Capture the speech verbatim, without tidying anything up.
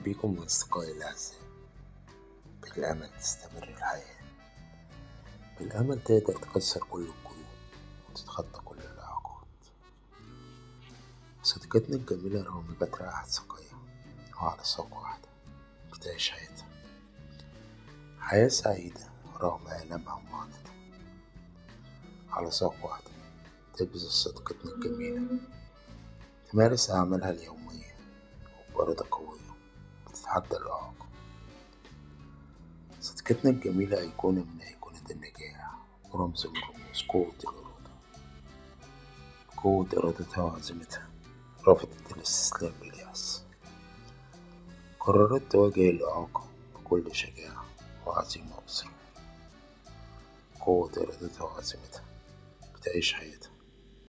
بيكم أصدقائي الأعزاء. بالأمل تستمر الحياة، بالأمل تقدر تكسر كل القيود وتتخطى كل الإعاقات. صديقتنا الجميلة رغم جت رايحة سقية وعلى ساق واحدة بتعيش حياتها حياة سعيدة رغم آلامها ومعاناتها. على ساق واحدة تبذل صديقتنا الجميلة تمارس أعمالها اليومية وبإرادة قوية بتتحدى الإعاقة. صديقتنا الجميلة أيقونة من أيقونات النجاح ورمز من رموز قوة الإرادة. قوة إرادتها وعزيمتها رفضت الاستسلام لليأس، قررت تواجه الإعاقة بكل شجاعة وعزيمة وإصرار. قوة إرادتها وعزيمتها بتعيش حياتها